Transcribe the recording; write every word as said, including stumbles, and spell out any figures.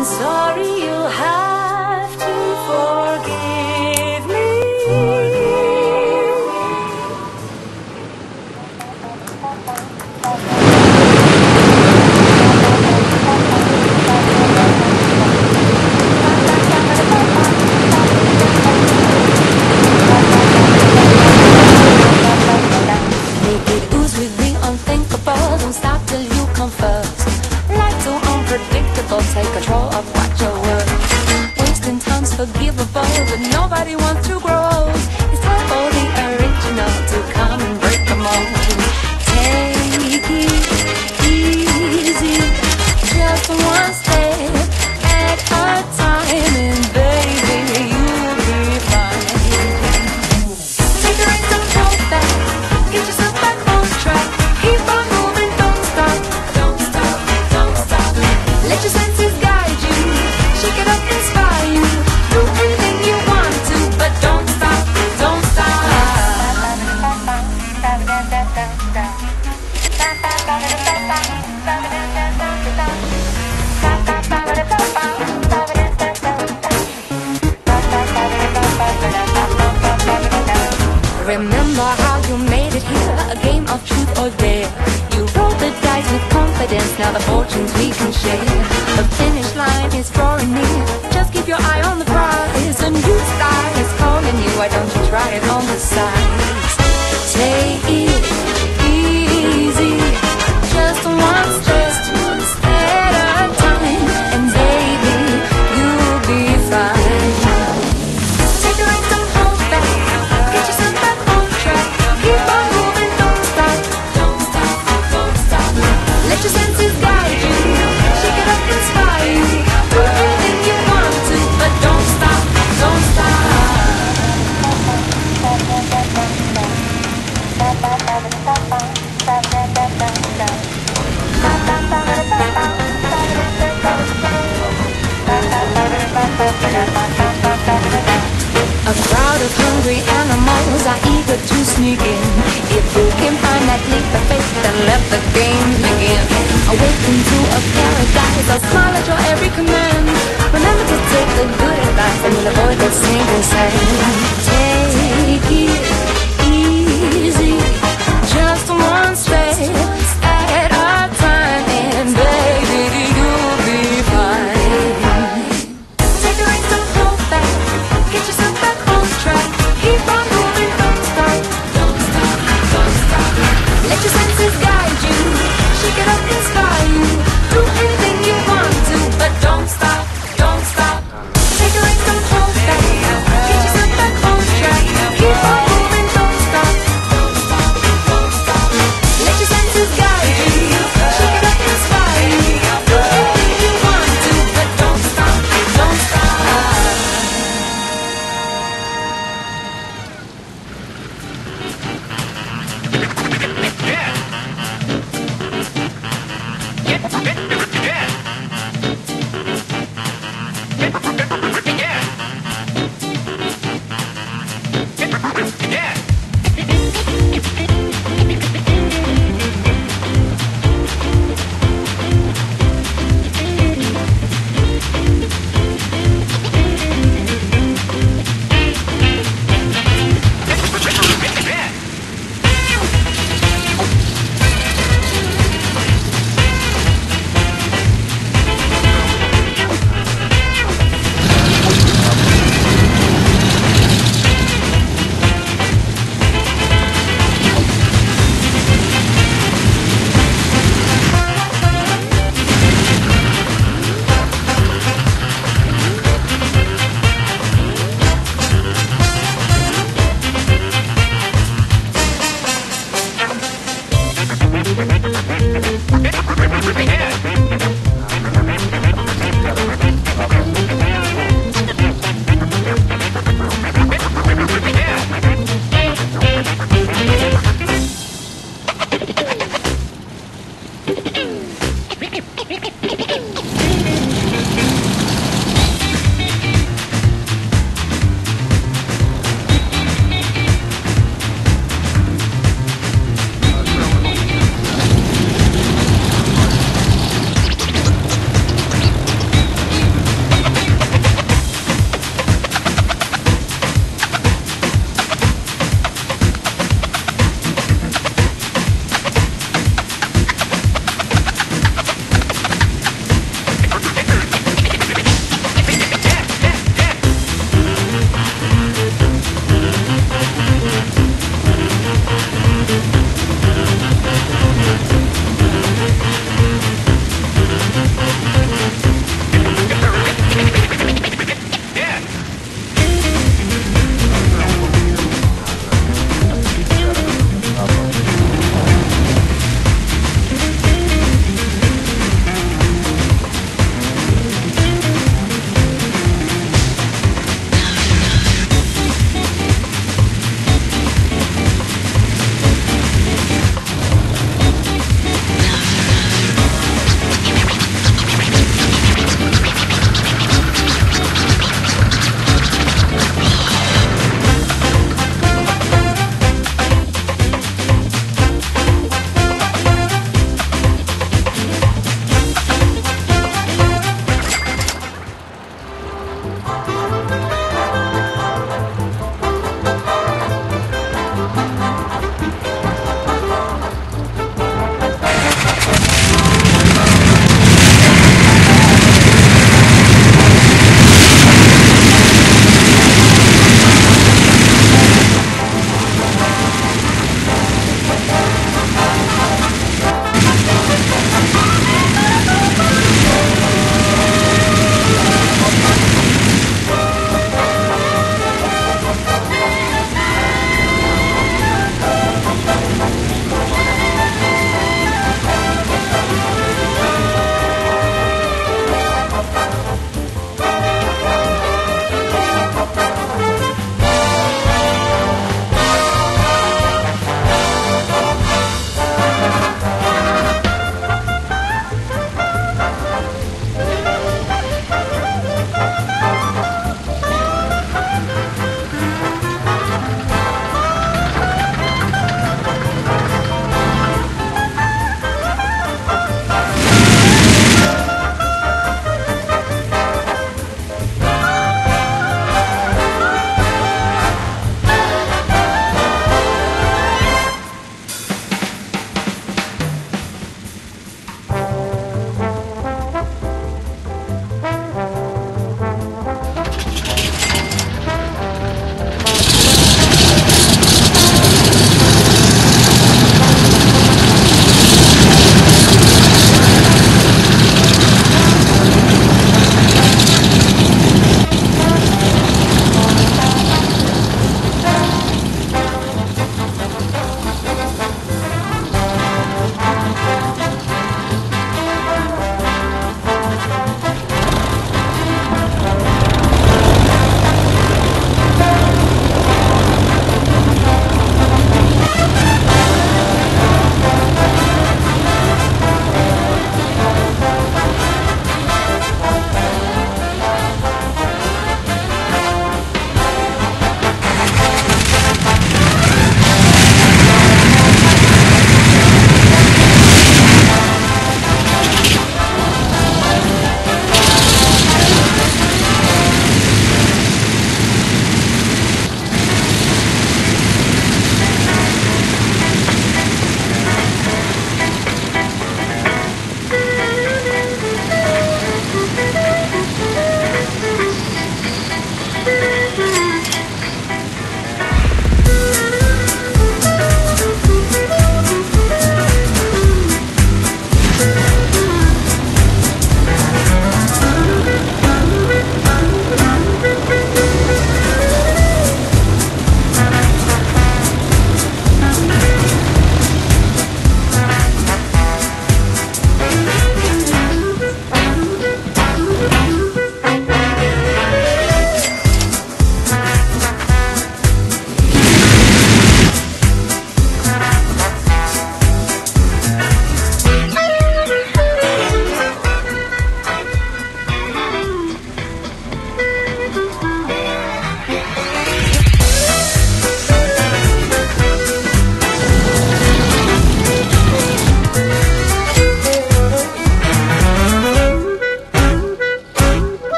sorry, you'll have to forgive me. Make it ooze with the unthinkable. Don't stop till you come first. Life's so unpredictable. Take control of what you're worth. Wasting time's forgivable, but nobody wants to grow old. It's time for the original to come and break the mold. Take it easy, just one step at a time, and baby, you'll be fine. Take a rest, don't hold back. Get yourself back on track. Keep on moving, don't stop. Don't stop, don't stop. Let your senses guide you. Shake it up, inspire you. Do anything you want to, but don't stop, don't stop. Remember how you made it here, a game of truth or dare. You rolled the dice with confidence, now the fortunes we can share. The finish line is drawing near, just keep your eye on the prize. A new style is calling you, why don't you try it on the sides? Take it easy, just one step at a time, and baby, you'll be fine. Take a rest, don't hold back. Get yourself back on track. Keep on moving, don't stop. Don't stop, don't stop. Let your senses guide you. Shake it up, inspire you. Do anything you want to, but don't stop, don't stop. A crowd of hungry animals are eager to sneak in. If you can find that leap of faith, then let the games begin. Awaken to a paradise, I'll smile at your every command. Remember to take the good advice and avoid the sinking sand.